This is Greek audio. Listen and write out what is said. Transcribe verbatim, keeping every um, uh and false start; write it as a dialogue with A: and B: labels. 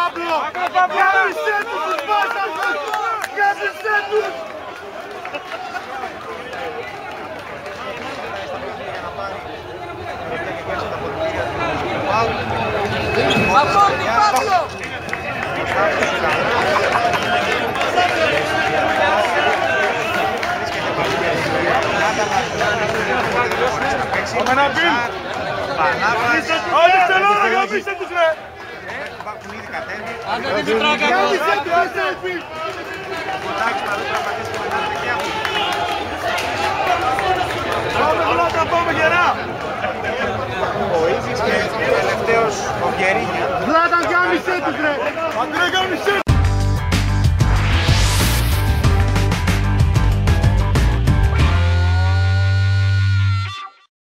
A: Παύλο! Γάμισε τους τους βάσανους! Γάμισε τους! Απόρτη Παύλο! Πάμε να πιν! Όλοι στην ώρα, γάμισε τους ρε! Γάμισε τους, γάμισε τους! Πάμε πρώτα, πάμε γερά!
B: Ο Ίζης και τελευταίος ο Γερίνια.
A: Βλάταν γάμισε τους ρε! Αντρέ γάμισε!